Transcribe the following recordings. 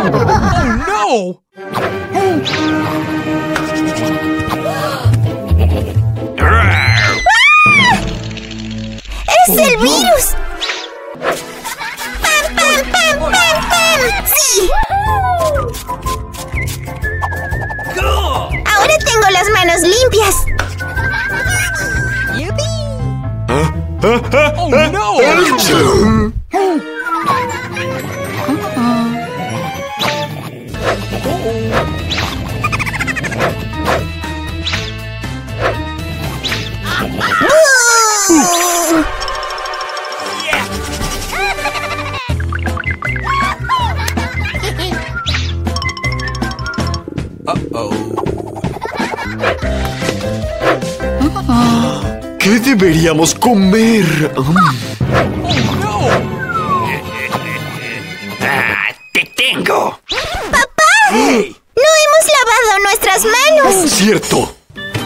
no! ¡Es el virus! ¡Pam, pam, pam, pam, pam! ¡Sí! Ahora tengo las manos limpias. Oh no! ¿Qué deberíamos comer? ¡Te tengo! ¡Papá! ¡No hemos lavado nuestras manos! ¡Cierto!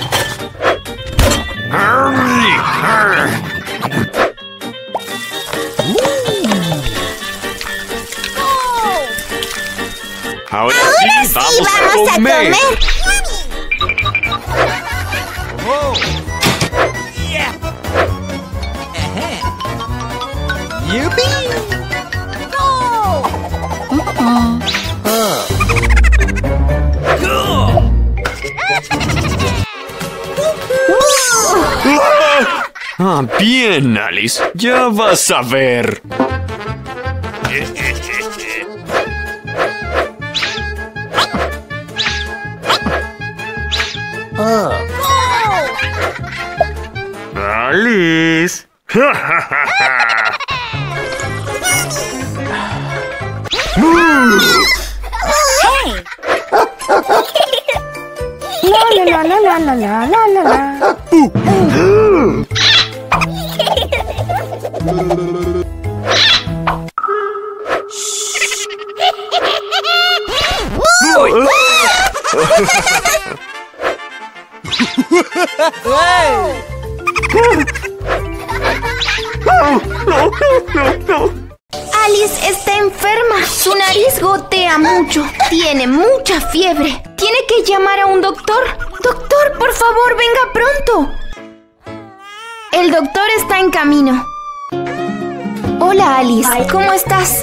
Ahora Sí, vamos a comer. Ah, bien, Alice. Ya vas a ver. Alice. La la la la la la la la. Alice está enferma. Su nariz gotea mucho. Tiene mucha fiebre. Tiene que llamar a un doctor. Doctor, por favor, venga pronto. El doctor está en camino. Hola, Alice. ¿Cómo estás?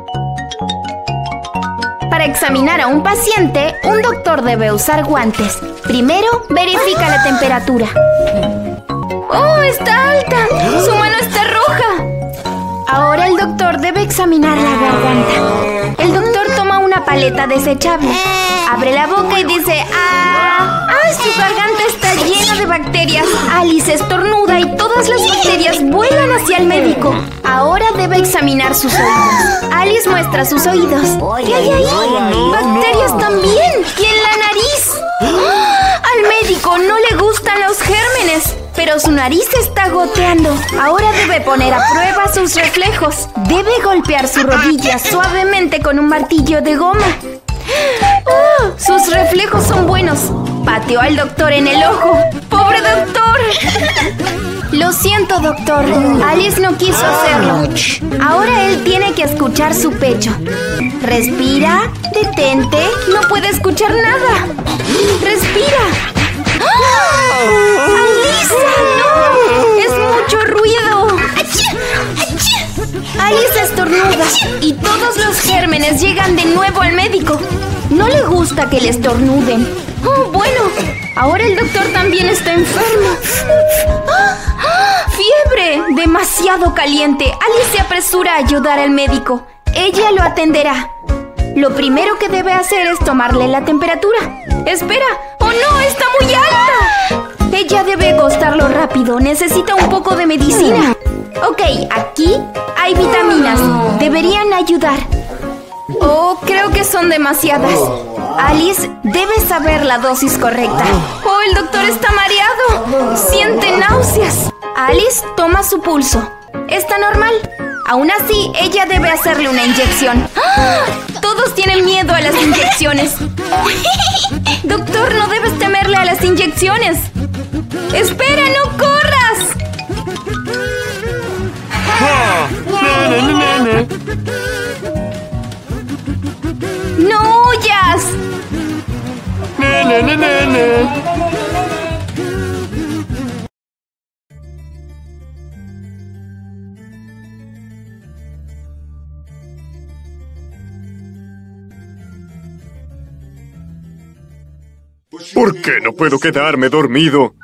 Para examinar a un paciente, un doctor debe usar guantes. Primero, verifica la temperatura. ¡Oh, está alta! ¡Su mano está roja! Ahora el doctor debe examinar la garganta. El doctor toma una paleta desechable. Abre la boca y dice ¡ah! ¡Ah! Su garganta está llena de bacterias. Alice estornuda y todas las bacterias vuelan hacia el médico. Ahora debe examinar sus oídos. Alice muestra sus oídos. ¿Qué hay ahí? ¡Bacterias también! ¡Y en la nariz! ¡Ah! Al médico no le gustan los gérmenes, pero su nariz está goteando. Ahora debe poner a prueba sus reflejos. Debe golpear su rodilla suavemente con un martillo de goma. ¡Oh! Sus reflejos son buenos. Pateó al doctor en el ojo. ¡Pobre doctor! Lo siento, doctor. Alice no quiso hacerlo. Ahora él tiene que escuchar su pecho. Respira, detente. No puede escuchar nada. Respira. ¡Ah! ¡Alisa, no! ¡Es mucho ruido! Alice estornuda y todos los gérmenes llegan de nuevo al médico. No le gusta que le estornuden. ¡Oh, bueno! Ahora el doctor también está enfermo. ¡Fiebre! ¡Demasiado caliente! Alice se apresura a ayudar al médico. Ella lo atenderá. Lo primero que debe hacer es tomarle la temperatura. ¡Espera! ¡Oh, no! ¡Está muy alta! Ella debe acostarlo rápido. Necesita un poco de medicina. Ok, aquí hay vitaminas. Deberían ayudar. Oh, creo que son demasiadas. Alice debe saber la dosis correcta. Oh, el doctor está mareado. Siente náuseas. Alice toma su pulso. Está normal. Aún así, ella debe hacerle una inyección. ¡Ah! Todos tienen miedo a las inyecciones. Doctor, no debes temerle a las inyecciones. ¡Espera, no corras! ¿Por qué no puedo quedarme dormido?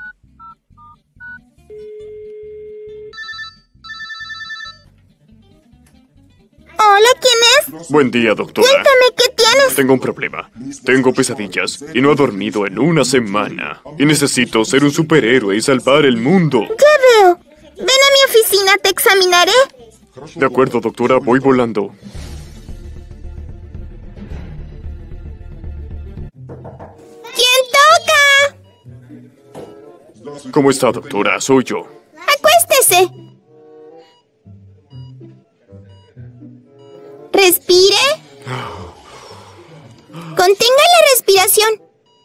Hola, ¿quién es? Buen día, doctora. Cuéntame, ¿qué tienes? Tengo un problema. Tengo pesadillas y no he dormido en una semana. Y necesito ser un superhéroe y salvar el mundo. Ya veo. Ven a mi oficina, te examinaré. De acuerdo, doctora, voy volando. ¿Quién toca? ¿Cómo está, doctora? Soy yo. Acuéstese. Respire. Contenga la respiración.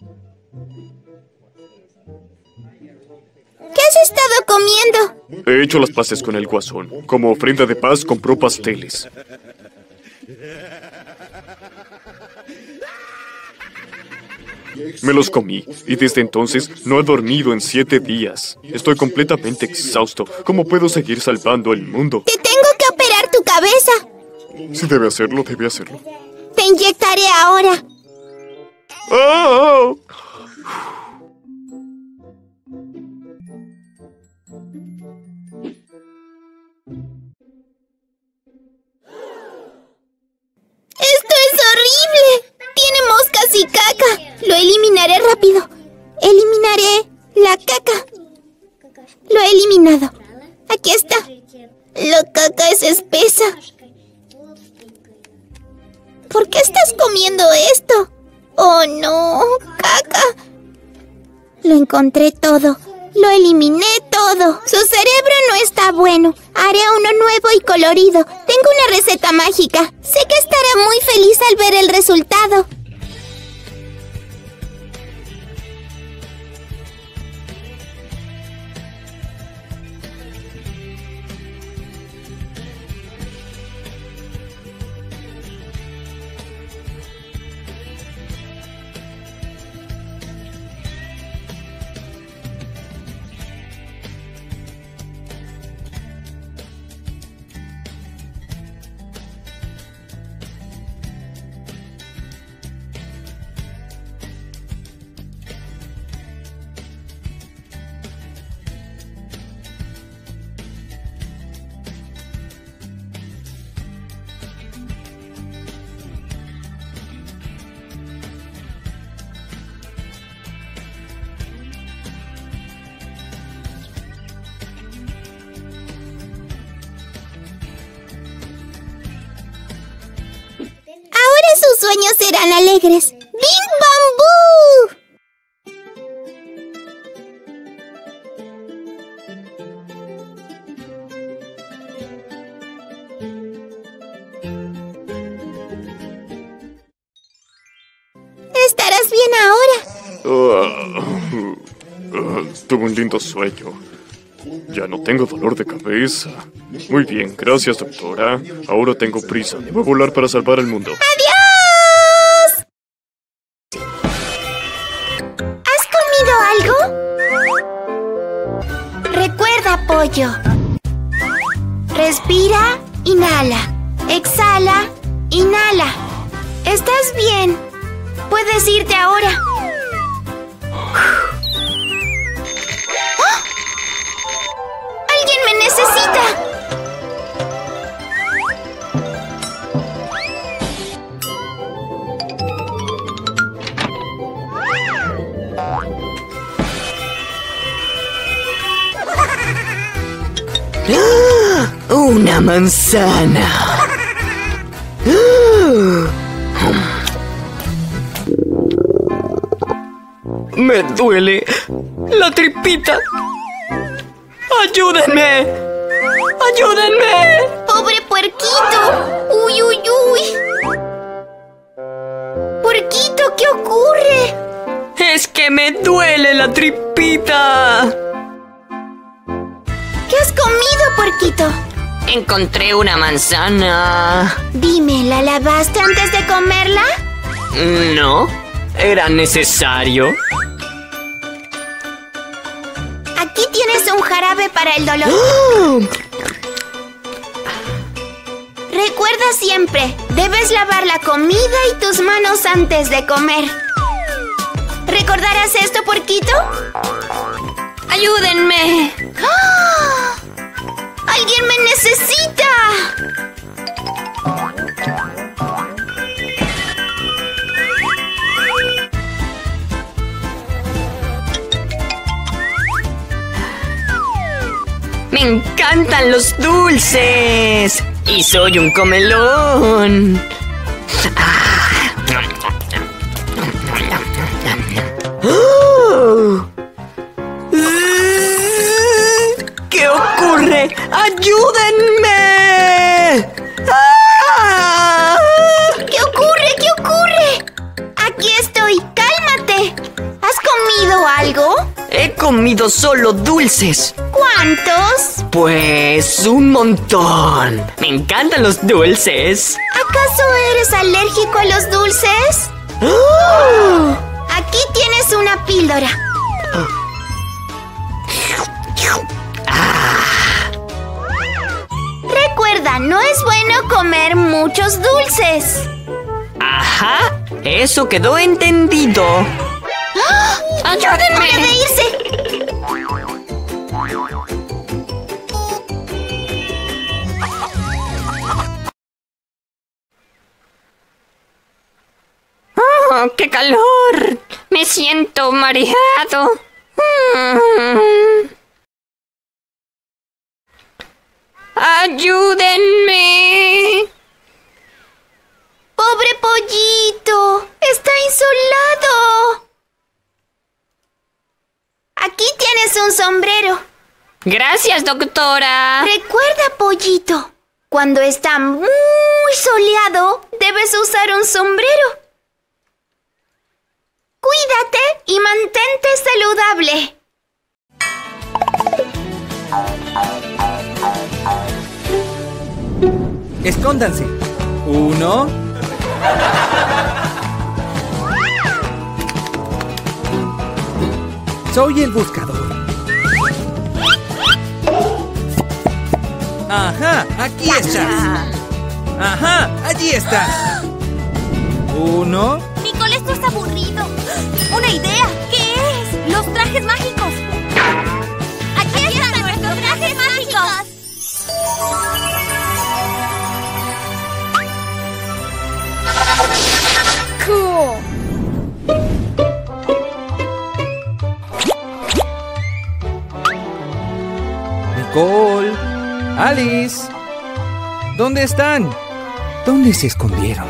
¿Qué has estado comiendo? He hecho las paces con el guasón. Como ofrenda de paz compró pasteles. Me los comí y desde entonces no he dormido en 7 días. Estoy completamente exhausto. ¿Cómo puedo seguir salvando el mundo? Te tengo que operar tu cabeza. Si debe hacerlo, debe hacerlo. Te inyectaré ahora. ¡Oh! ¡Esto es horrible! Tiene moscas y caca. Lo eliminaré rápido. Eliminaré la caca. Lo he eliminado. Aquí está. La caca es espesa. ¿Por qué estás comiendo esto? ¡Oh, no! ¡Caca! Lo encontré todo. Lo eliminé todo. Su cerebro no está bueno. Haré uno nuevo y colorido. Tengo una receta mágica. Sé que estará muy feliz al ver el resultado. Sus sueños serán alegres. ¡Bing Bambú! ¿Estarás bien ahora? Tuve un lindo sueño. Ya no tengo dolor de cabeza. Muy bien, gracias, doctora. Ahora tengo prisa. Debo volar para salvar el mundo. ¡Adiós! ¿Has comido algo? Recuerda, pollo. Respira, inhala. Exhala, inhala. ¿Estás bien? Puedes irte ahora. ¡Alguien me necesita! ¡Una manzana! Me duele la tripita. ¡Ayúdenme! ¡Ayúdenme! ¡Pobre puerquito! ¡Uy, uy, uy! ¡Puerquito, qué ocurre! ¡Es que me duele la tripita! ¿Qué has comido, puerquito? Encontré una manzana. Dime, ¿la lavaste antes de comerla? No. ¿Era necesario? Aquí tienes un jarabe para el dolor. Recuerda siempre, debes lavar la comida y tus manos antes de comer. ¿Recordarás esto, Porquito? ¡Ayúdenme! ¡Ah! ¡Alguien me necesita! ¡Me encantan los dulces! ¡Y soy un comelón! ¿Qué ocurre? ¡Ayúdenme! ¿Qué ocurre? ¿Qué ocurre? Aquí estoy, cálmate. ¿Has comido algo? He comido solo dulces. ¿Cuántos? Pues un montón. Me encantan los dulces. ¿Acaso eres alérgico a los dulces? Aquí tienes una píldora. Recuerda, no es bueno comer muchos dulces. Ajá, eso quedó entendido. ¡Ayúdenme! ¡Hora de irse! ¡Oh, qué calor! Me siento mareado. ¡Ayúdenme! ¡Pobre pollito! ¡Está insolado! Aquí tienes un sombrero. Gracias, doctora. Recuerda, pollito, cuando está muy soleado, debes usar un sombrero. Cuídate y mantente saludable. Escóndanse. 1. Soy el buscador. Ajá, aquí estás. Ajá, allí estás. 1. Nicole, esto es aburrido. ¡Una idea! ¿Qué es? ¡Los trajes mágicos! ¡Aquí están nuestros trajes mágicos! ¡Cool! Nicole, Alice, ¿dónde están? ¿Dónde se escondieron?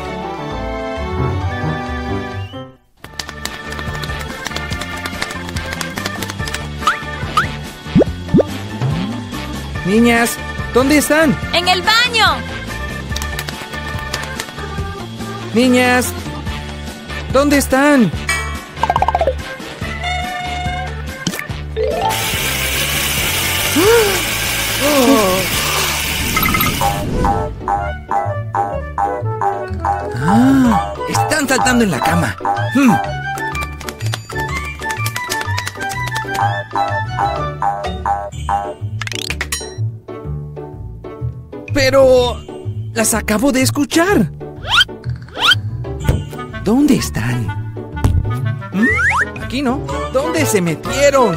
Niñas, ¿dónde están? ¡En el baño! Niñas, ¿dónde están? Ah, están saltando en la cama. Pero las acabo de escuchar. ¿Dónde están? Aquí no. ¿Dónde se metieron?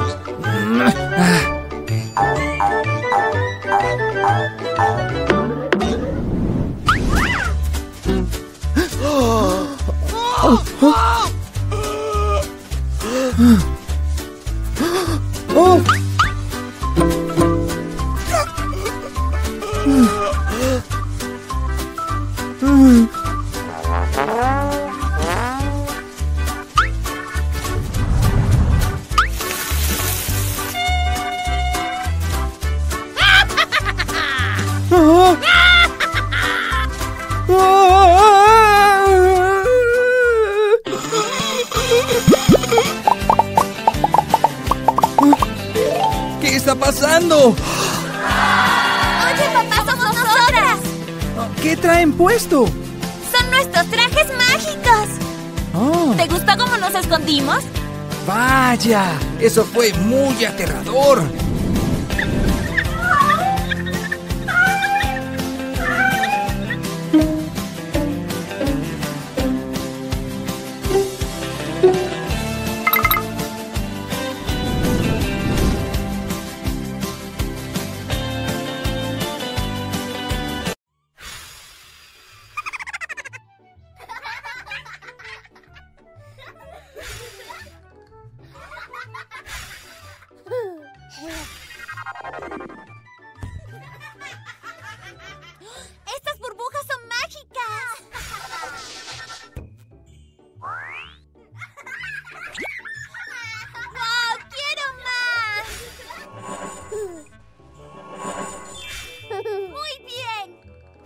¿Qué está pasando? ¡Oye, papá, somos nosotras! ¿Qué traen puesto? ¡Son nuestros trajes mágicos! Oh, ¿Te gustó cómo nos escondimos? vaya, eso fue muy aterrador. ¡Estas burbujas son mágicas! ¡Wow! ¡Quiero más! ¡Muy bien!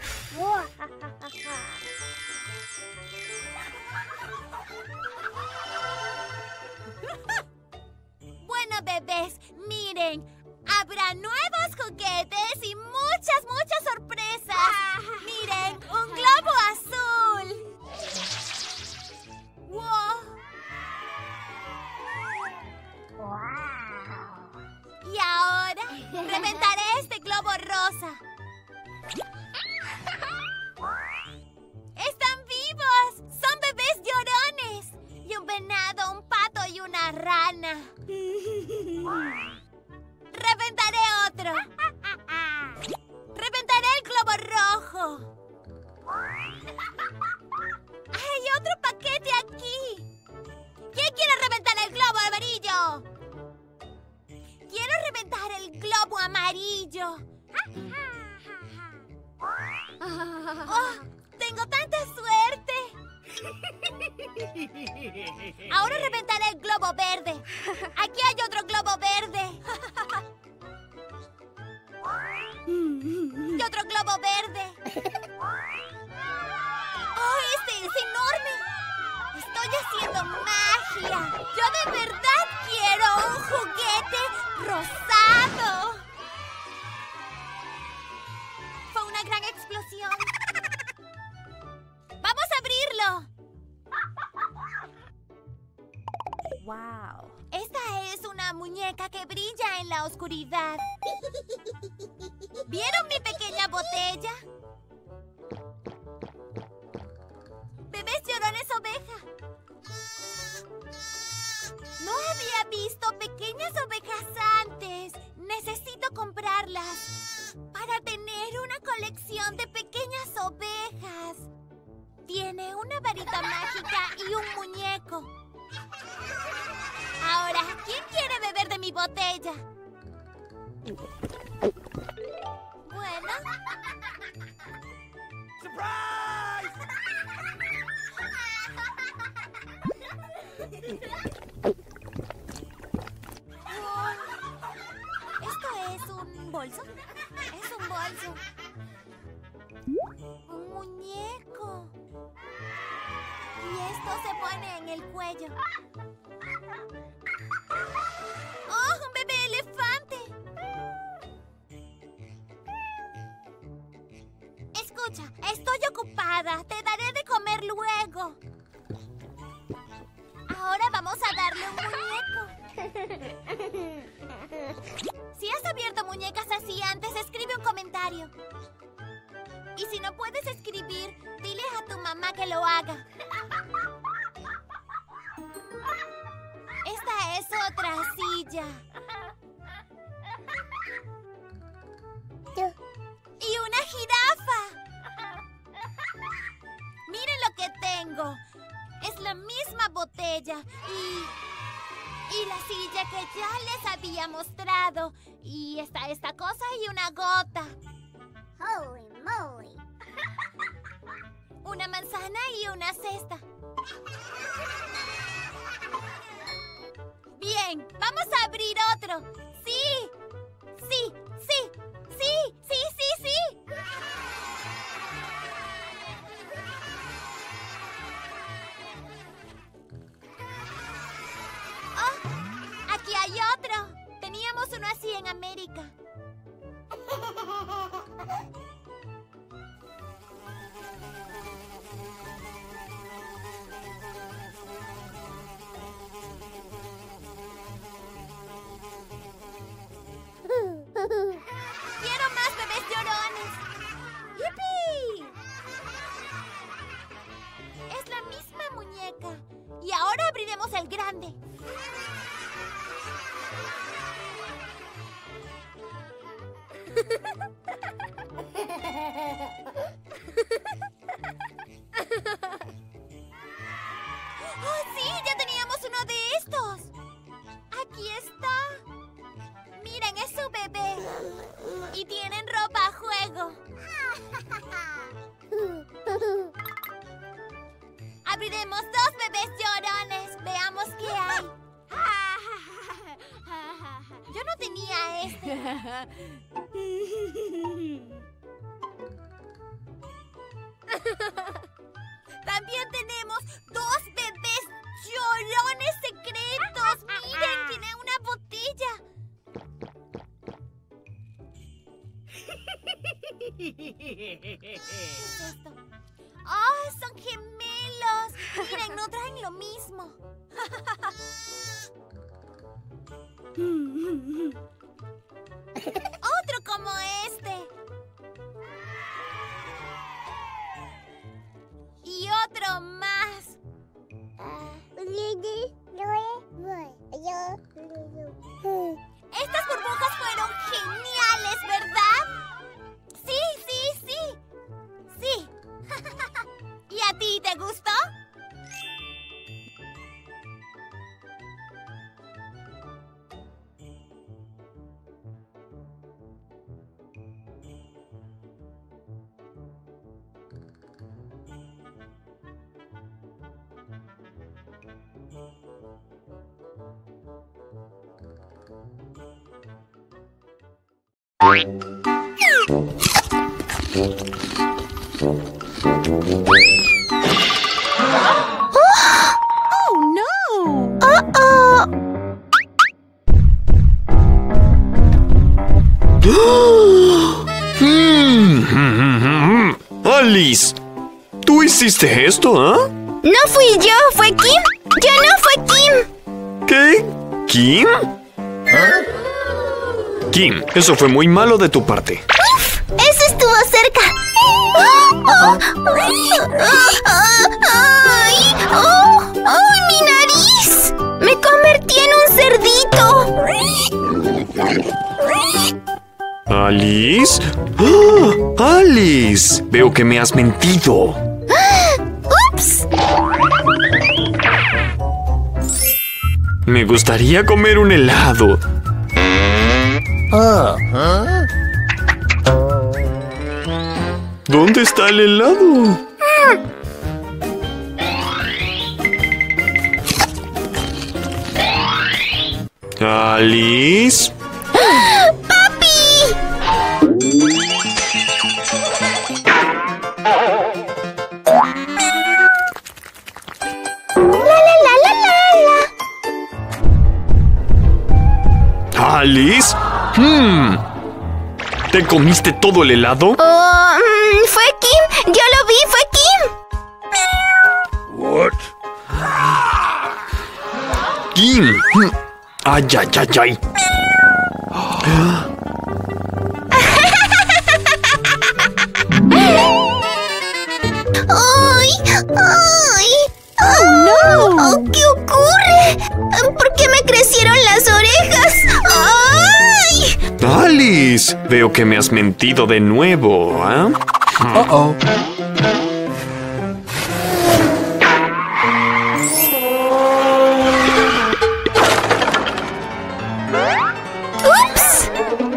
Bueno, bebés, miren. Habrá nuevos juguetes y muchas sorpresas. Miren, un globo azul. ¡Wow! Y ahora reventaré este globo rosa. ¡Están vivos! ¡Son bebés llorones! Y un venado, un pato y una rana. ¡Reventaré otro! ¡Reventaré el globo rojo! ¡Hay otro paquete aquí! ¿Quién quiere reventar el globo amarillo? ¡Quiero reventar el globo amarillo! ¡Oh! ¡Tengo tanta suerte! Ahora reventaré el globo verde. Aquí hay otro globo verde. Y otro globo verde. ¡Oh, este es enorme! ¡Estoy haciendo magia! ¡Yo de verdad quiero un juguete rosado! Fue una gran explosión. ¡Vamos a abrirlo! ¡Wow! Esta es una muñeca que brilla en la oscuridad. ¿Vieron mi pequeña botella? Bebés llorones oveja. No había visto pequeñas ovejas antes. Necesito comprarlas para tener una colección de pequeñas ovejas. Tiene una varita mágica y un muñeco. Ahora, ¿quién quiere beber de mi botella? Bueno. ¿Esto es un bolso? Es un bolso. Un muñeco. Y esto se pone en el cuello. ¡Oh, un bebé elefante! Escucha, estoy ocupada. Te daré de comer luego. Ahora vamos a darle un muñeco. Si has abierto muñecas así antes, escribe un comentario. Y si no puedes escribir, dile a tu mamá que lo haga. Esta es otra silla. Y una jirafa. Miren lo que tengo. Es la misma botella y la silla que ya les había mostrado. Y está esta cosa y una gota. Holy moly. Una manzana y una cesta. Bien, vamos a abrir otro. Sí, sí, sí, sí, sí, sí, sí. Oh, aquí hay otro. Teníamos uno así en América. grande. ¡Oh, sí! ¡Ya teníamos uno de estos! Aquí está. Miren, es su bebé. Y tienen ropa a juego. Abriremos 2 bebés llorones. Veamos qué hay. Yo no tenía este. También tenemos 2 bebés llorones secretos. Miren, tiene una botella. ¿Qué es esto? ¡Oh, son gemelos! Miren, no traen lo mismo. Otro como este. Y otro más. Estas burbujas fueron geniales, ¿verdad? Sí, sí, sí. Sí. ¿Y a ti te gustó? Alice, ¿tú hiciste esto, ah? No fui yo, fue Kim. ¡Yo no fue Kim! ¿Qué? ¿Kim? Kim, eso fue muy malo de tu parte. ¡Uf! ¡Eso estuvo cerca! ¡Ay, mi nariz! ¡Me convertí en un cerdito! ¿Alice? ¡Ah! ¡Alice! Veo que me has mentido. ¡Ups! Me gustaría comer un helado. ¿Dónde está el helado? ¿Alice? ¿Alice? ¿Te comiste todo el helado? Fue Kim. Yo lo vi, fue Kim. Kim. Ay, ay, ay, ay. ¿Qué ocurre? ¿Por qué me crecieron las orejas? ¡Ay! Alice, veo que me has mentido de nuevo, ¿ah? ¡Ups!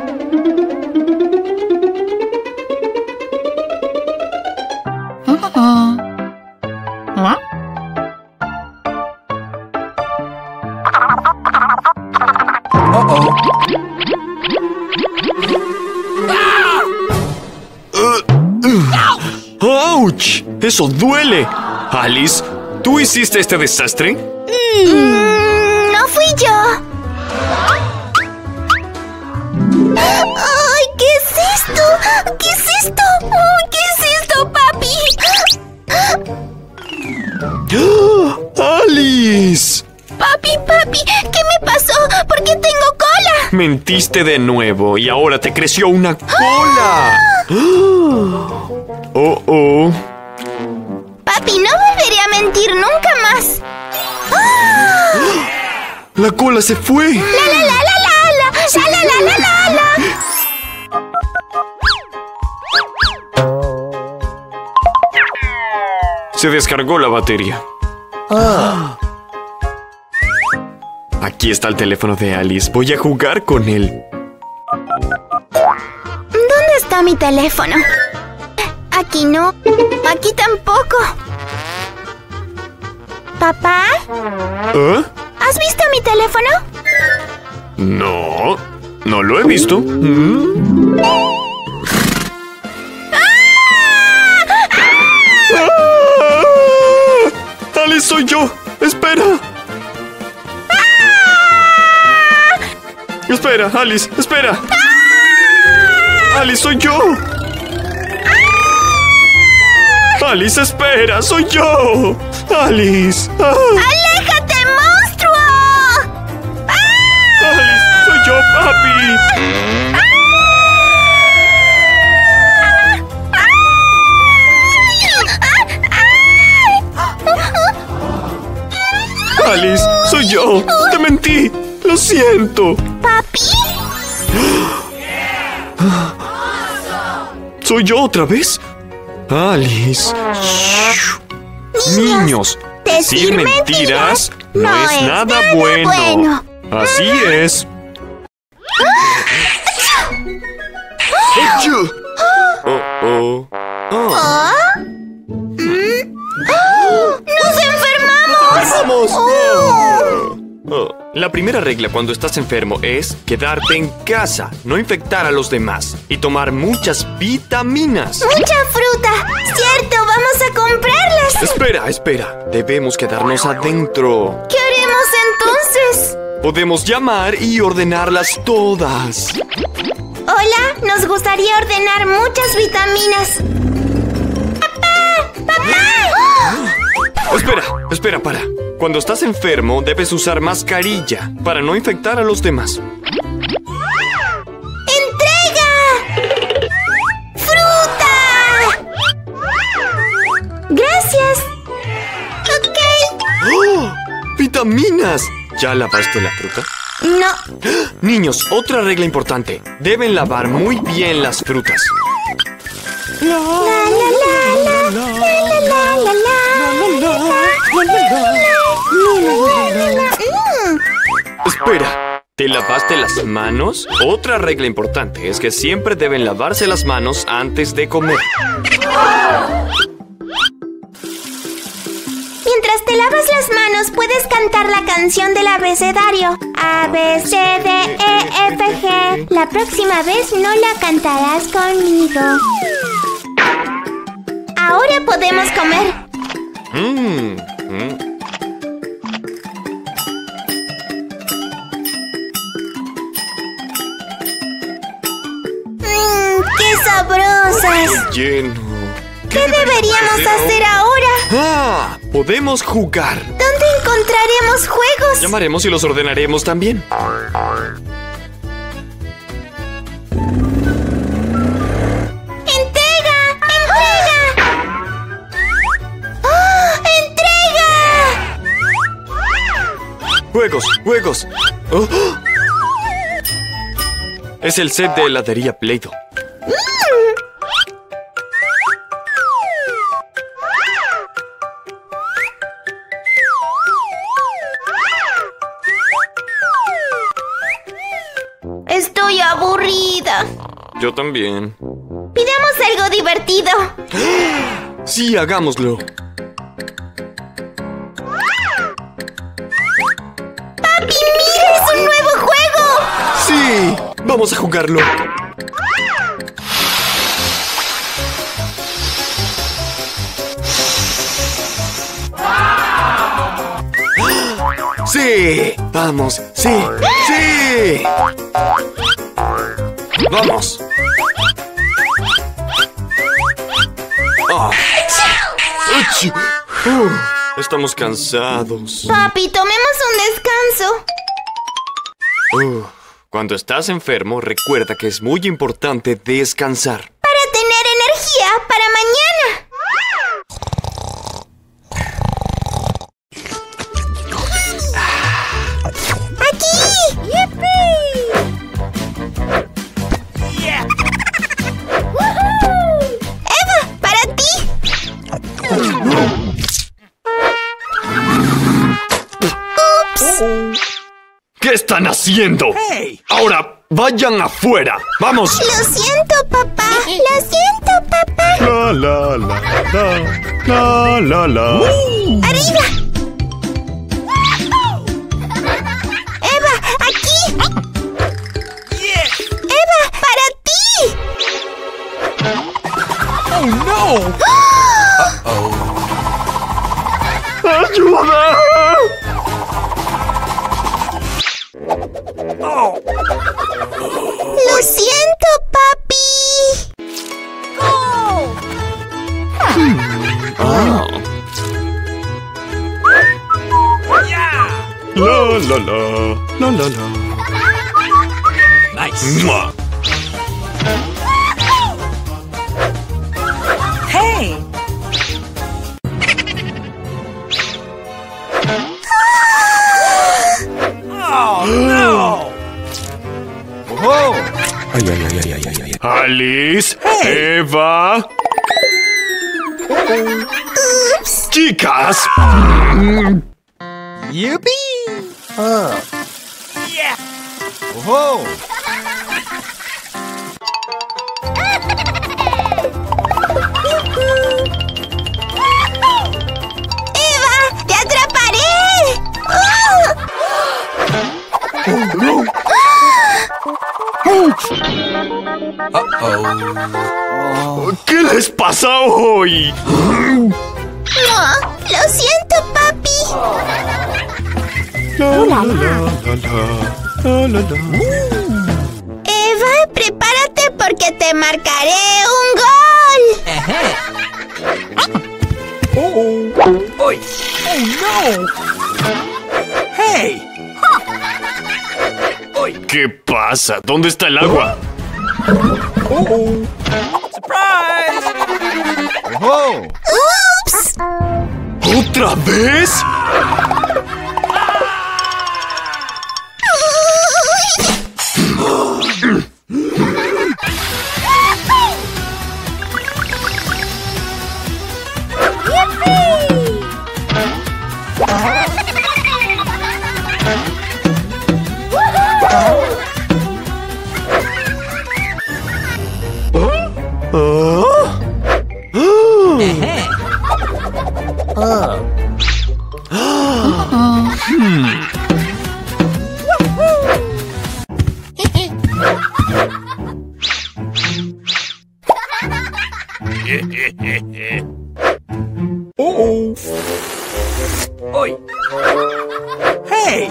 ¡Auch! ¡Eso duele! Alice, ¿tú hiciste este desastre? No fui yo. ¡Ay! ¿Qué es esto? ¿Qué es esto? ¿Qué es esto, papi? ¡Alice! Papi, ¿qué me pasó? ¿Por qué tengo cola? Mentiste de nuevo y ahora te creció una cola. Oh. Papi, no volveré a mentir nunca más. ¡La cola se fue! ¡La, la, la, la, la, la! ¡La, la, la, la, la, la! Se descargó la batería. Aquí está el teléfono de Alice. Voy a jugar con él. ¿Dónde está mi teléfono? Aquí no. Aquí tampoco. ¿Papá? ¿Eh? ¿Has visto mi teléfono? No, no lo he visto. ¡Alice, soy yo! ¡Espera! ¡Espera, Alice! ¡Espera! ¡Alice, soy yo! ¡Alice, espera! ¡Soy yo! ¡Alice! ¡Aléjate, monstruo! ¡Alice, soy yo, papi! Alice, soy yo. Te mentí. Lo siento. ¿Papi? ¿Soy yo otra vez? Alice. Niños, decir mentiras no es nada bueno. Así es. Oh. ¡Nos enfermamos! La primera regla cuando estás enfermo es quedarte en casa, no infectar a los demás y tomar muchas vitaminas. ¡Mucha fruta! ¡Cierto! ¡Vamos a comprarlas! Espera. Debemos quedarnos adentro. ¿Qué haremos entonces? Podemos llamar y ordenarlas todas. Hola, nos gustaría ordenar muchas vitaminas. Espera, para. Cuando estás enfermo, debes usar mascarilla para no infectar a los demás. ¡Entrega! ¡Fruta! Gracias. Ok. ¡Oh! ¡Vitaminas! ¿Ya lavaste la fruta? No. Niños, otra regla importante. Deben lavar muy bien las frutas. La, la, la, la, la, la, la, la, la. Espera, ¿te lavaste las manos? Otra regla importante es que siempre deben lavarse las manos antes de comer. Mientras te lavas las manos, puedes cantar la canción del abecedario. A, B, C, D, E, F, G. La próxima vez no la cantarás conmigo. Ahora podemos comer. ¡Qué sabrosas! Lleno. ¿Qué deberíamos hacer ahora? ¡Ah! Podemos jugar. ¿Dónde encontraremos juegos? Llamaremos y los ordenaremos también. ¡Entrega! ¡Oh! ¡Entrega! ¡Juegos! Oh. Es el set de heladería Play-Doh. Estoy aburrida. Yo también. Pidamos algo divertido. Sí, hagámoslo. ¡Papi, mira! ¡Es un nuevo juego! ¡Sí! ¡Vamos a jugarlo! ¡Sí! ¡Vamos! ¡Sí! ¡Sí! ¡Vamos! ¡Ah! ¡Achú! Estamos cansados. Papi, tomemos un descanso. Cuando estás enfermo, recuerda que es muy importante descansar. Para tener energía para mañana. ¿Qué están haciendo? ¡Hey! Ahora, vayan afuera. ¡Vamos! Lo siento, papá. Lo siento, papá. La la la la la la. ¡Arriba! ¡Eva, aquí! ¡Eva, para ti! ¡Oh, no! ¡Ayuda! ¡Lo siento, papi! La la la la la la. Nice. ¡Mua! ¡Hey! ¡Oh, no! ¡Oh! Alice, Eva. Chicas. ¡Yippee! ¡Yeah! ¡Oh! ¡Eva, te atraparé! ¿Qué les pasa hoy? No, lo siento, papi. La la la la la la. Eva, prepárate porque te marcaré un gol. ¡Uy! ¡Oh, no! ¡Hey! ¿Qué pasa? ¿Dónde está el agua? ¡Surprise! ¡Oh! ¡Ups! ¿Otra vez? ¡Uy! ¡Hey!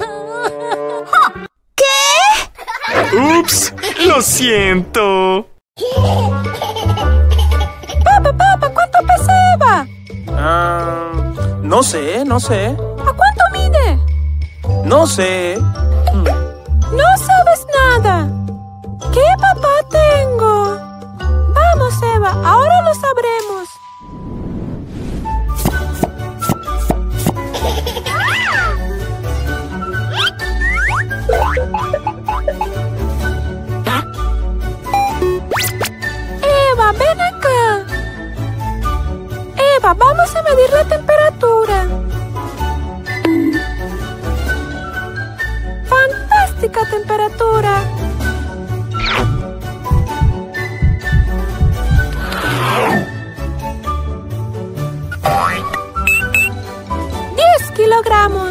¡Ups! ¡Lo siento! Papá, ¿cuánto pesa Eva? No sé. ¿A cuánto mide? No sé. No sabes nada. ¿Qué papá tengo? Vamos, Eva, ahora lo sabremos. Eva, ven acá. Eva, vamos a medir la temperatura. Fantástica temperatura. ¡10 kilogramos!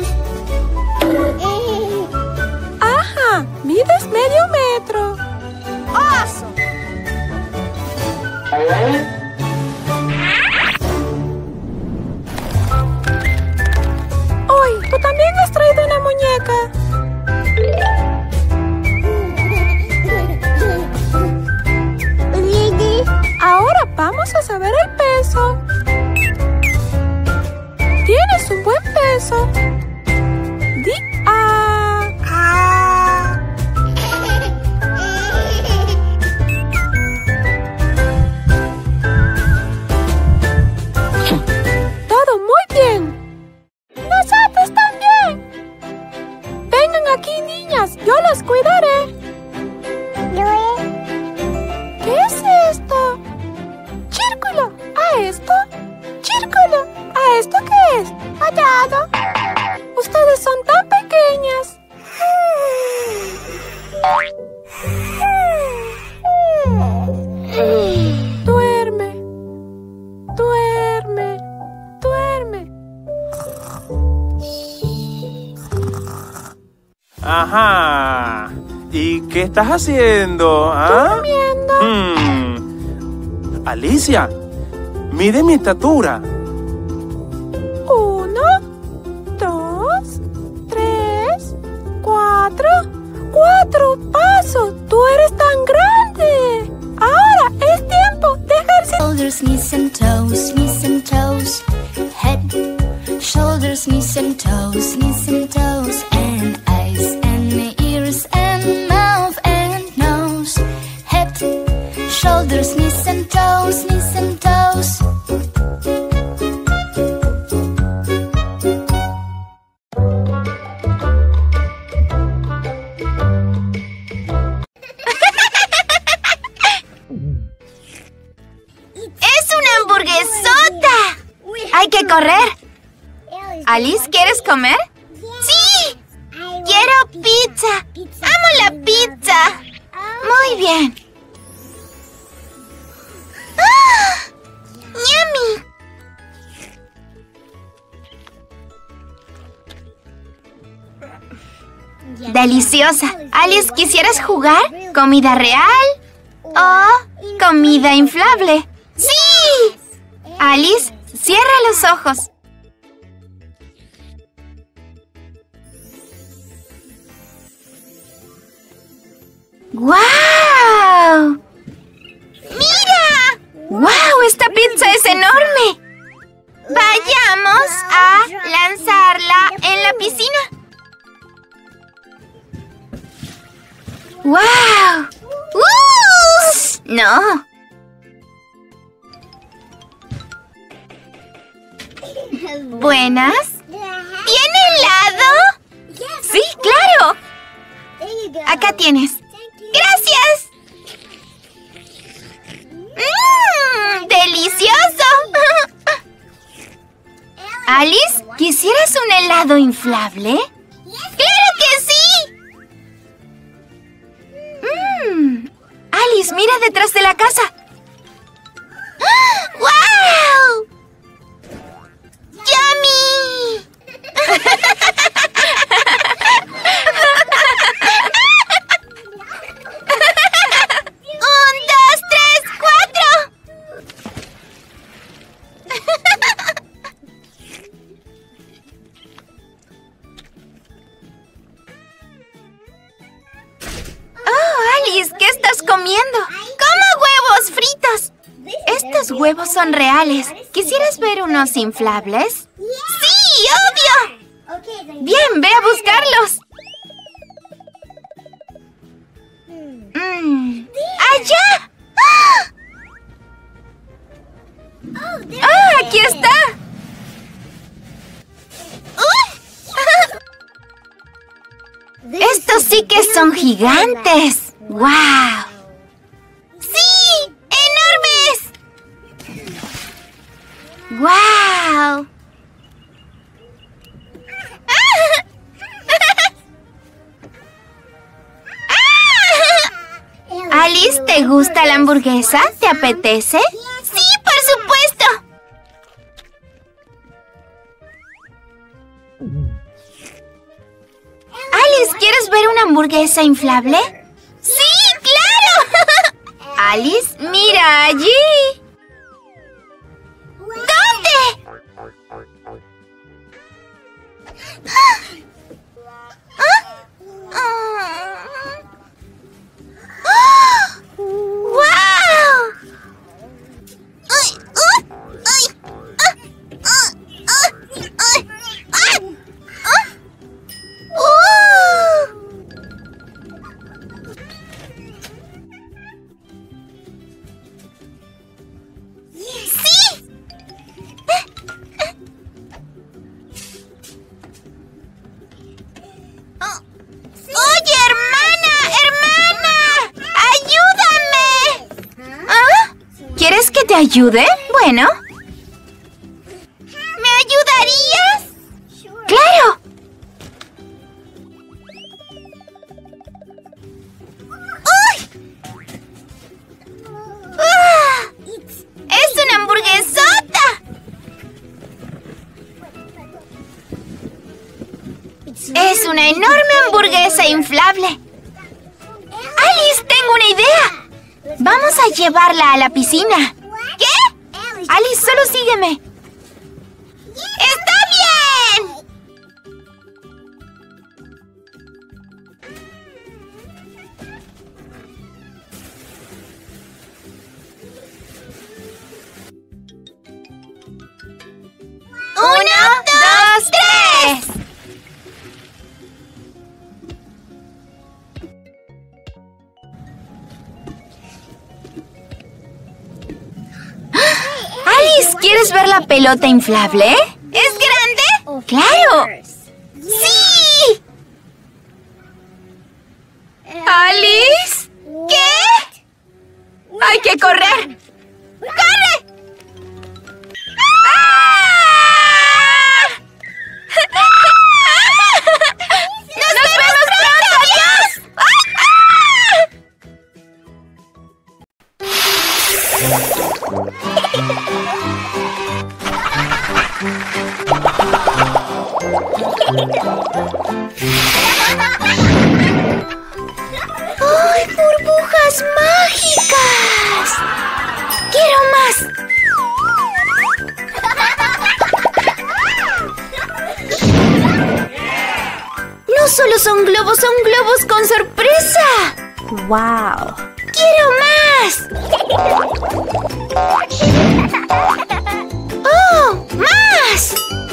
¡Ajá! Mides medio metro. ¡Oso! ¡Uy! ¿Tú también has traído una muñeca? Ahora vamos a saber el peso. Tienes un buen peso. Di A. Todo muy bien. Nosotros también. Vengan aquí, niñas. Yo las cuidaré. ¿Qué es esto? Círculo. ¿A esto? Círculo. ¿A esto qué es? Hallado. Ustedes son tan pequeñas. Ajá. ¿Y qué estás haciendo? ¿Ah? Alicia, mide mi estatura. 1, 2, 3, 4. 4 pasos. Tú eres tan grande. Ahora es tiempo de ejercicio. Shoulders, knees and toes, knees and toes. Head, shoulders, knees and toes, and eyes and ears and mouth and nose. Head, shoulders, knees and toes, knees and toes. ¡Hay que correr! Alice, ¿quieres comer? ¡Sí! ¡Quiero pizza! ¡Amo la pizza! Muy bien. ¡Ah! ¡Yummy! Deliciosa. Alice, ¿quisieras jugar? ¿Comida real o comida inflable? ¡Sí! Alice, cierra los ojos. ¡Guau! ¡Mira! ¡Guau! ¡Esta pizza es enorme! Vayamos a lanzarla en la piscina. ¡Guau! ¡No! Buenas. ¿Tiene helado? Sí, claro. Acá tienes. ¡Gracias! ¡Delicioso! Alice, ¿quisieras un helado inflable? ¡Claro que sí! Alice, mira detrás de la casa. ¡Guau! ¡Yummy! 1, 2, 3, 4. ¡Oh, Alice! ¿Qué estás comiendo? ¡Como huevos fritos! Estos huevos son reales. ¿Quisieras ver unos inflables? ¡Sí, obvio! Bien, ve a buscarlos. ¡Allá! ¡Ah! ¡Aquí está! Estos sí que son gigantes. ¡Guau! ¡Sí! ¡Enormes! ¡Guau! Alice, ¿te gusta la hamburguesa? ¿Te apetece? ¡Sí, por supuesto! Alice, ¿quieres ver una hamburguesa inflable? ¡Sí, claro! Alice, mira allí. ¿Dónde? ¡Guau! ¿Quieres que te ayude? Bueno. ¿Me ayudarías? ¡Claro! ¡Uy! ¡Es una hamburguesota! Es una enorme hamburguesa inflable. ¡Alice, tengo una idea! Vamos a llevarla a la piscina. ¿Qué? Alice, solo sígueme. ¡Está bien! ¡Uno, dos, tres! Alice, ¿quieres ver la pelota inflable? ¿Es grande? ¡Claro! ¡Sí! ¿Alice? ¿Qué? ¡Hay que correr! ¡Corre! ¡Ah! ¡Nos vemos pronto! ¡Adiós! ¡Ay, burbujas mágicas! ¡Quiero más! No solo son globos con sorpresa. ¡Wow! ¡Quiero más! ¡Oh! ¡Más!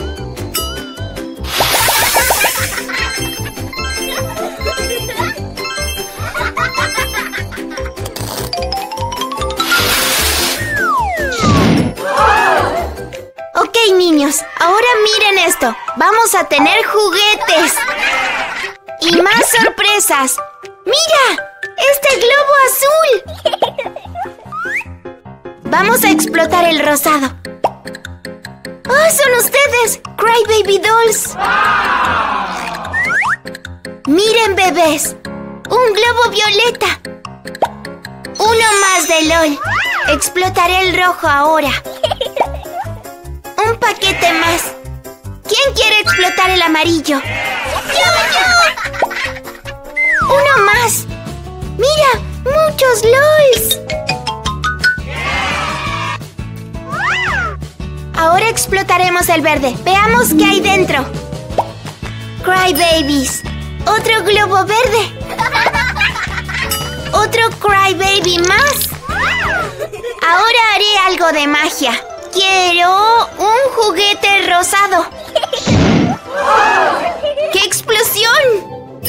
Ok, niños, ahora miren esto. Vamos a tener juguetes. Y más sorpresas. ¡Mira! ¡Este globo azul! Vamos a explotar el rosado. ¡Oh, son ustedes! ¡Crybaby Dolls! ¡Miren, bebés! ¡Un globo violeta! ¡Uno más de LOL! Explotaré el rojo ahora. ¡Un paquete más! ¿Quién quiere explotar el amarillo? ¡Yo! ¡Uno más! ¡Mira! ¡Muchos LOLs! Ahora explotaremos el verde. Veamos qué hay dentro. Crybabies. Otro globo verde. Otro Crybaby más. Ahora haré algo de magia. Quiero un juguete rosado. ¡Qué explosión!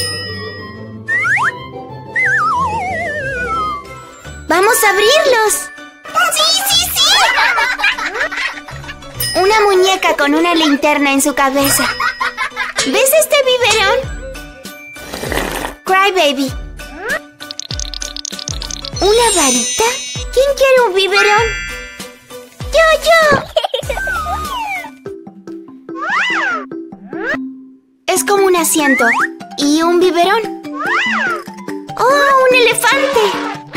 ¡Vamos a abrirlos! ¡Sí, sí, sí! Una muñeca con una linterna en su cabeza. ¿Ves este biberón? Crybaby. ¿Una varita? ¿Quién quiere un biberón? ¡Yo! Es como un asiento. ¿Y un biberón? ¡Oh, un elefante!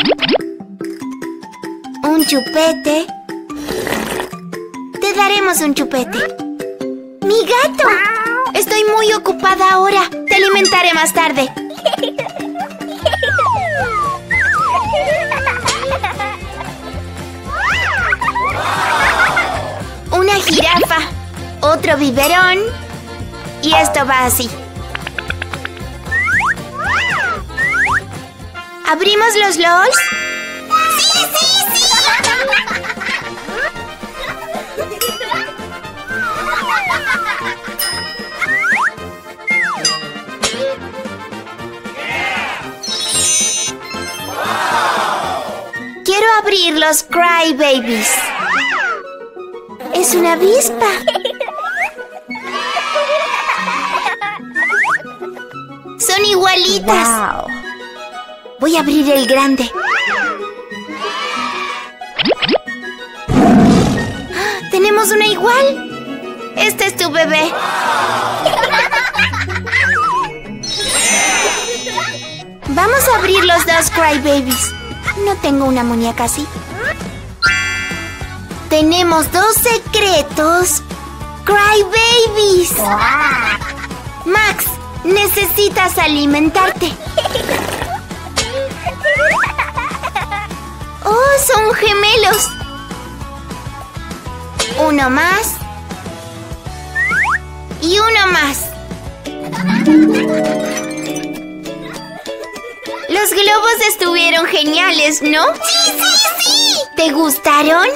Un chupete. Te daremos un chupete. ¡Mi gato! Estoy muy ocupada ahora. Te alimentaré más tarde. Una jirafa. Otro biberón. Y esto va así. ¿Abrimos los LOLs? ¡Sí, sí, sí! Quiero abrir los Crybabies. Es una avispa. Son igualitas. Wow. Voy a abrir el grande. ¿Tenemos una igual? Este es tu bebé. Vamos a abrir los dos Crybabies. No tengo una muñeca así. Tenemos dos secretos Crybabies. Max, Necesitas alimentarte. ¡Oh, son gemelos! Uno más. Y uno más. Los globos estuvieron geniales, ¿no? ¡Sí, sí, sí! ¿Te gustaron?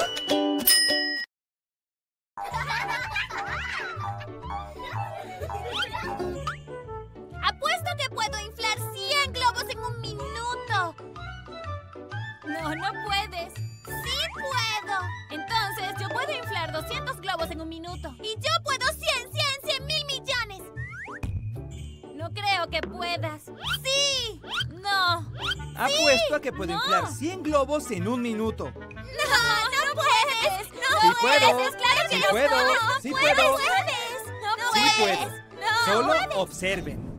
Apuesto que puedo inflar 100 globos en un minuto. No, no puedes. ¡Sí puedo! Entonces yo puedo inflar 200 globos en un minuto. Y yo puedo 100 mil millones. No creo que puedas. ¡Sí! ¡No! Apuesto a que puedo inflar 100 globos en un minuto. ¡No, no puedes! ¡No Sí puedes! puedo. ¡Claro que Sí no puedo. puedes! Sí ¡No puedo. puedes! ¡No Sí puedes! puedo. ¡No Solo puedes! observen.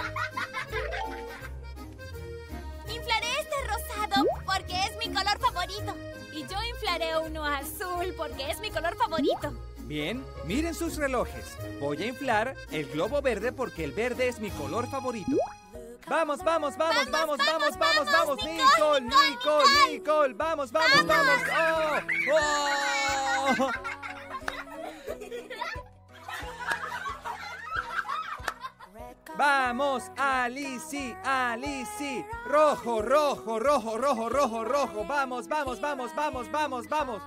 Inflaré este rosado porque es mi color favorito. Y yo inflaré uno azul porque es mi color favorito. Bien, miren sus relojes. Voy a inflar el globo verde porque el verde es mi color favorito. Vamos, vamos, vamos, vamos, vamos, vamos, vamos. Nicole, Nicole, Nicole. Vamos, vamos, vamos. ¡Oh! ¡Oh! Vamos, Alicia, Alicia. Rojo, rojo, rojo, rojo, rojo, rojo. Vamos, vamos, vamos, vamos, vamos, vamos.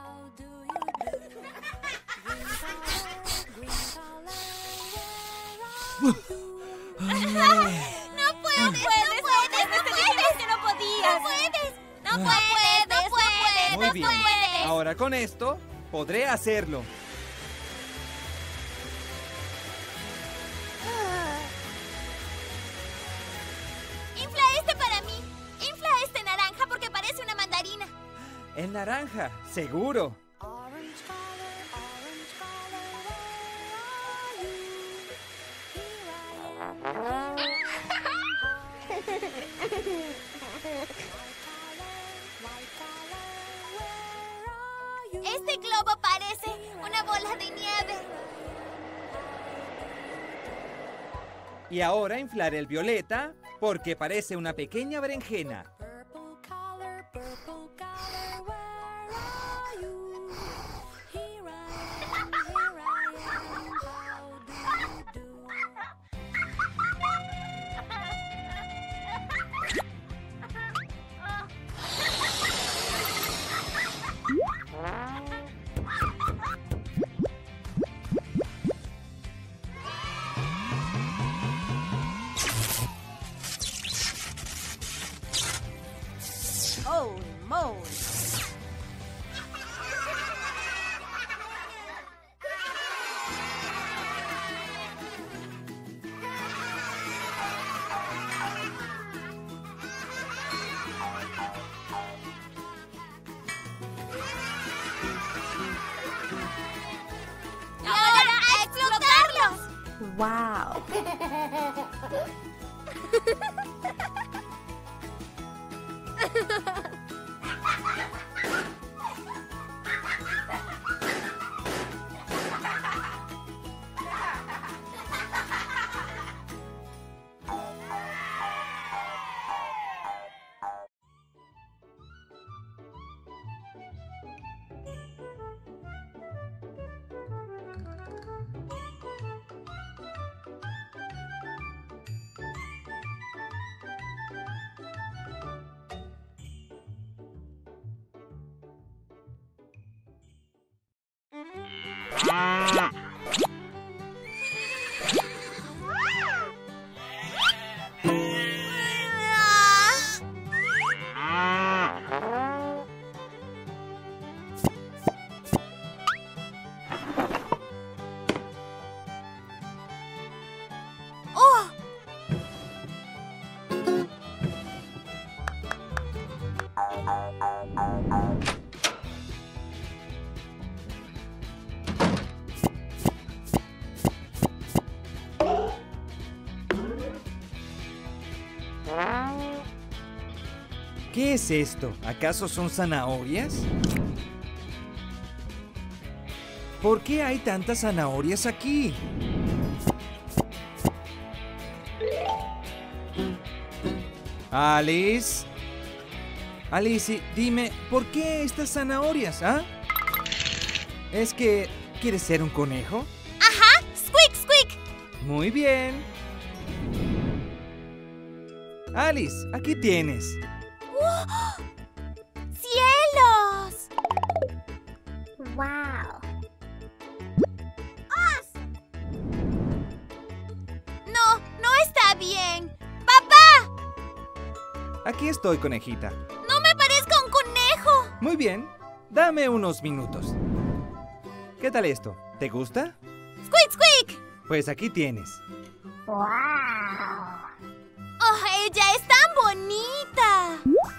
¡No puedes! ¡Te dijimos que no podías! ¡No puedes! Muy bien. Ahora con esto podré hacerlo. Infla este para mí. Infla este naranja porque parece una mandarina. El naranja, seguro. Este globo parece una bola de nieve. Y ahora inflaré el violeta porque parece una pequeña berenjena. Holy moly. Y ahora a explotarlos. Wow. ¿Qué es esto? ¿Acaso son zanahorias? ¿Por qué hay tantas zanahorias aquí? Alice. Alice, dime, ¿por qué estas zanahorias, ah? ¿Es que quieres ser un conejo? Ajá, squeak, squeak. Muy bien. Alice, aquí tienes. ¡Cielos! ¡Wow! No está bien. ¡Papá! Aquí estoy, conejita. ¡No me parezco a un conejo! Muy bien, dame unos minutos. ¿Qué tal esto? ¿Te gusta? ¡Squeak, squeak! Pues aquí tienes. ¡Wow! ¡Oh, ella es tan bonita!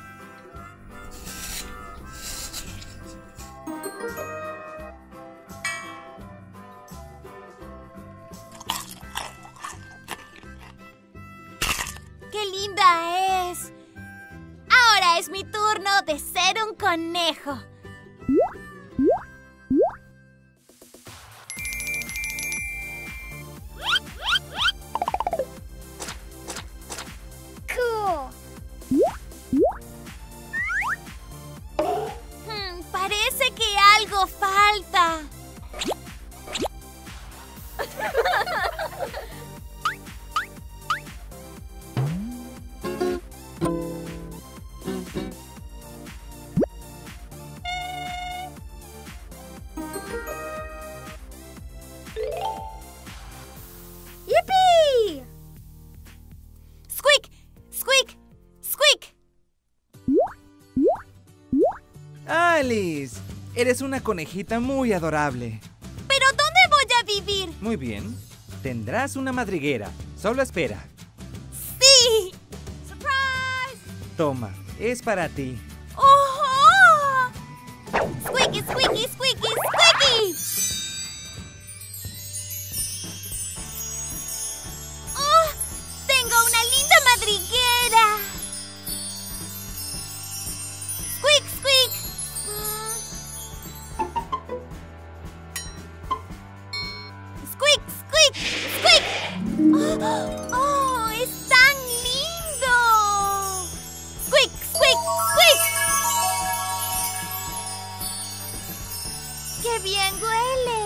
¡Qué linda es! Ahora es mi turno de ser un conejo. Cool. Parece que algo falta. ¡Yippee! Squeak, squeak, squeak. Alice, eres una conejita muy adorable. ¿Pero dónde voy a vivir? Muy bien, tendrás una madriguera. Solo espera. ¡Sí! ¡Surprise! Toma, es para ti. ¡Oh! ¡Squeaky, squeaky, squeaky, squeaky! ¡Oh! ¡Tengo una linda madriguera! ¡Squeak, squeak! ¡Squeak, squeak, squeak! ¡Oh! ¡Es tan lindo! ¡Squeak, squeak, squeak! ¡Qué bien huele!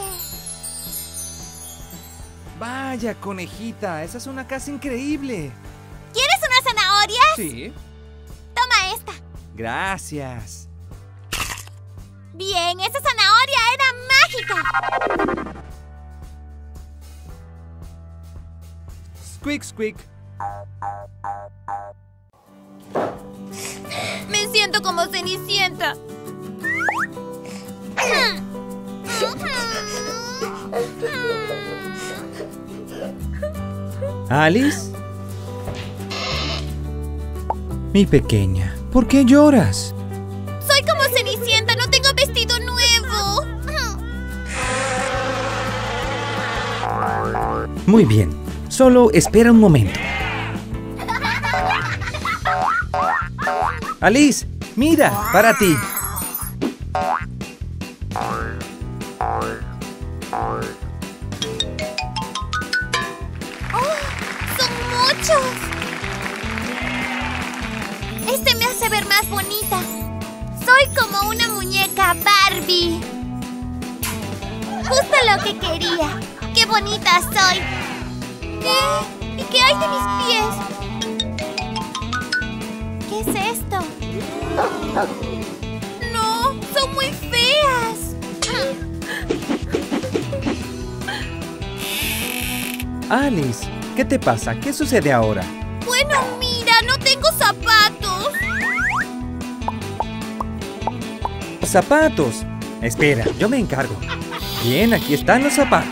Vaya, conejita, esa es una casa increíble. ¿Quieres unas zanahorias? Sí. Toma esta. Gracias. Bien, esa zanahoria era mágica. Squeak, squeak. Me siento como Cenicienta. Alice. Mi pequeña, ¿por qué lloras? Soy como Cenicienta, no tengo vestido nuevo. Muy bien, solo espera un momento. Alice, mira, para ti. ¡Oh! ¡Son muchos! Este me hace ver más bonita. Soy como una muñeca Barbie. Justo lo que quería. ¡Qué bonita soy! ¿Y qué hay de mis pies? ¿Qué es esto? ¡No! ¡Son muy feas! Alice, ¿qué te pasa? ¿Qué sucede ahora? Bueno, mira, no tengo zapatos. ¡Zapatos! Espera, yo me encargo. Bien, aquí están los zapatos.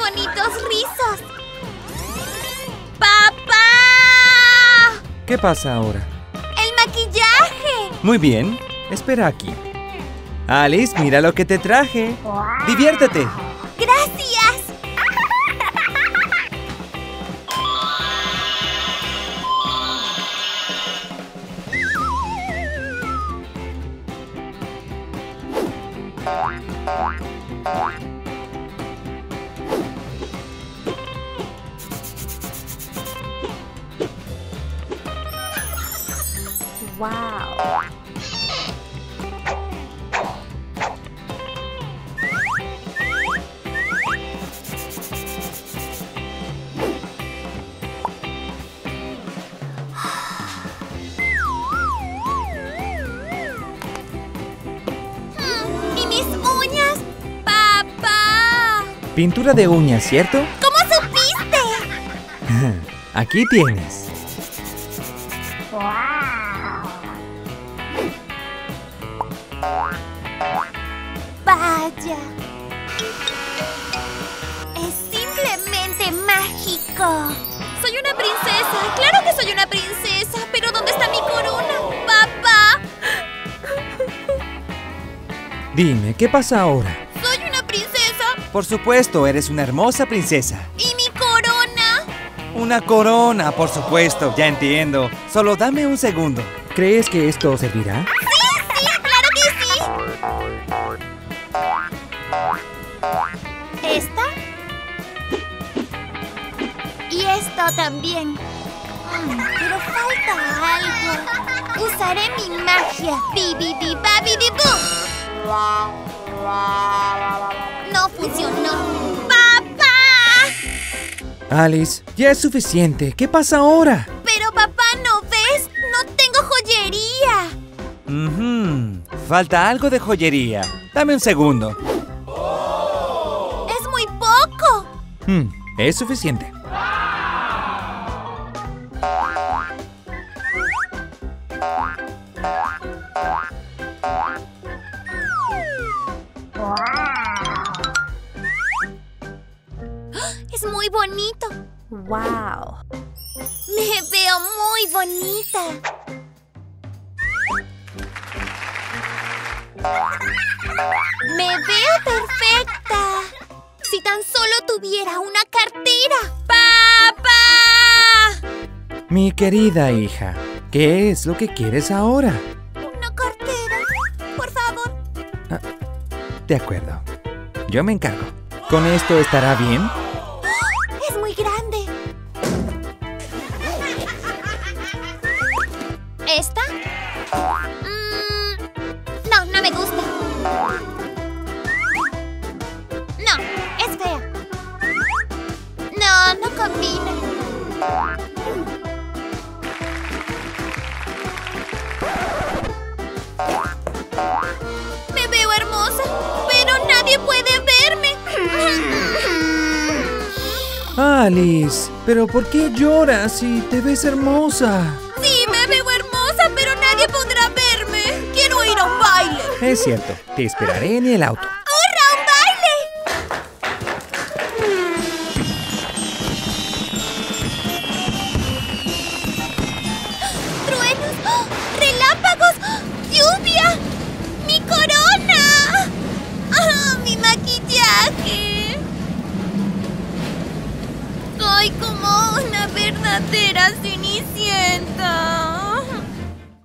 bonitos rizos! ¡Papá! ¿Qué pasa ahora? ¡El maquillaje! Muy bien, espera aquí. Alice, mira lo que te traje. ¡Diviértete! ¡Gracias! ¡Wow! ¿Y mis uñas? ¡Papá! Pintura de uñas, ¿cierto? ¿Cómo supiste? Aquí tienes. ¡Vaya! Es simplemente mágico. Soy una princesa. ¡Claro que soy una princesa! ¿Pero dónde está mi corona? ¡Papá! Dime, ¿qué pasa ahora? ¿Soy una princesa? Por supuesto, eres una hermosa princesa. ¿Y mi corona? Una corona, por supuesto, ya entiendo. Solo dame un segundo. ¿Crees que esto servirá? ¡Sí, claro que sí! ¿Esta? Y esto también. Pero falta algo. Usaré mi magia. Bibidi-babidi-boo. No funcionó. ¡Papá! Alice, ya es suficiente. ¿Qué pasa ahora? Pero papá, ¿no ves? No tengo joyería. Falta algo de joyería. Dame un segundo. Es muy poco. Es suficiente. Es muy bonito. ¡Wow! Me veo muy bonita. Me veo perfecta. Si tan solo tuviera una cartera. ¡Papá! Mi querida hija, ¿qué es lo que quieres ahora? Una cartera, por favor. De acuerdo. Yo me encargo. ¿Con esto estará bien? Es muy grande. ¿Esta? No, no me gusta. No, es fea. No, no combina. Me veo hermosa, pero nadie puede verme. Alice, ¿pero por qué lloras si te ves hermosa? Sí, me veo hermosa, pero nadie podrá verme. Quiero ir a un baile. Es cierto, te esperaré en el auto. ¡Hurra, un baile! ¡Truenos! ¡Oh! ¡Relámpagos! ¡Oh! ¡Lluvia! ¡Mi corona! ¡Ah, mi maquillaje! Soy como una verdadera cenicienta.